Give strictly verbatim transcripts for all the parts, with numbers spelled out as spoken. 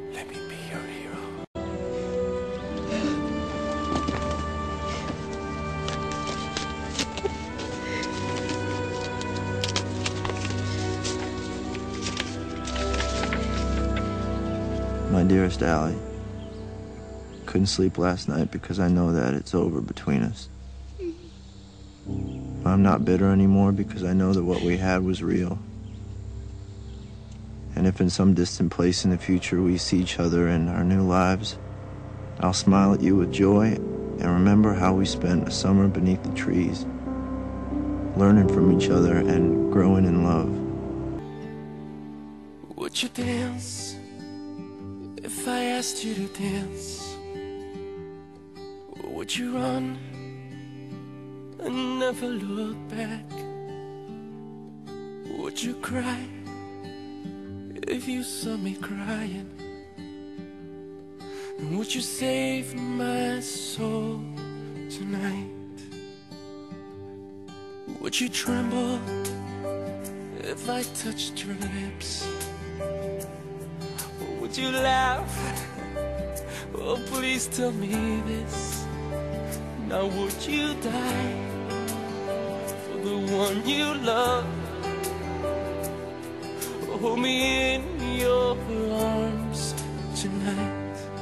Let me be your hero. My dearest Allie, couldn't sleep last night because I know that it's over between us. I'm not bitter anymore because I know that what we had was real. And if in some distant place in the future we see each other in our new lives, I'll smile at you with joy and remember how we spent a summer beneath the trees, learning from each other and growing in love. Would you dance if I asked you to dance? Would you run and never look back? Would you cry if you saw me crying? And would you save my soul tonight? Would you tremble if I touched your lips? Or would you laugh? Oh, please tell me this. Now would you die for the one you love? Hold me in your arms tonight.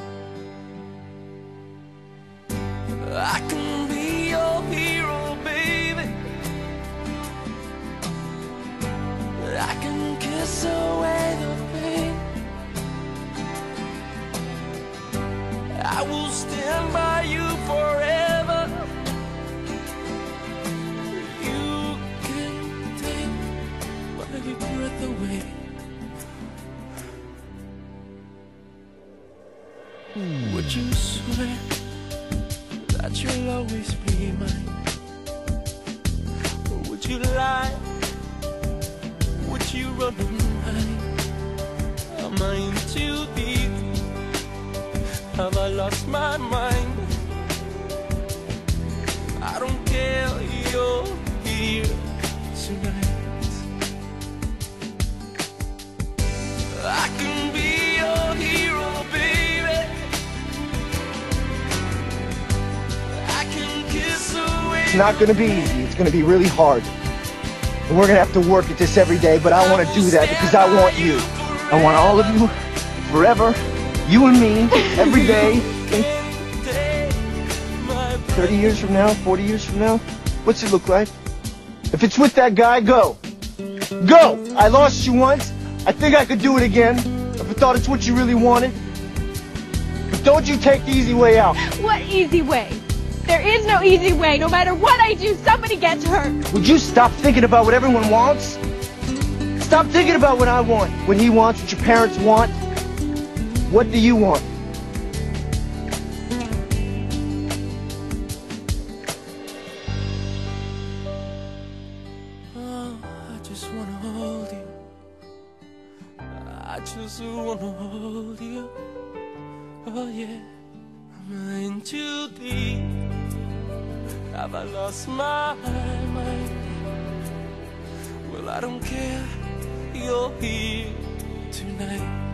I can be your hero, baby. I can kiss away the pain. I will stand by you forever. You can take my breath away. Would you swear that you'll always be mine? Or would you lie? Would you run and hide? Am I in too deep? Have I lost my mind? I don't care, you're here tonight. I can be your hero, baby. I can kiss away. It's not gonna be easy, it's gonna be really hard. And we're gonna have to work at this every day, but I wanna do that because I want you. I want all of you, forever, you and me, every day. thirty years from now, forty years from now, what's it look like? If it's with that guy, go. Go! I lost you once, I think I could do it again, if I thought it's what you really wanted. But don't you take the easy way out. What easy way? There is no easy way. No matter what I do, somebody gets hurt. Would you stop thinking about what everyone wants? Stop thinking about what I want, what he wants, what your parents want. What do you want? Oh, I just wanna hold you. I just wanna hold you. Oh yeah, am I in too deep? Have I lost my mind? Well, I don't care, you're here tonight.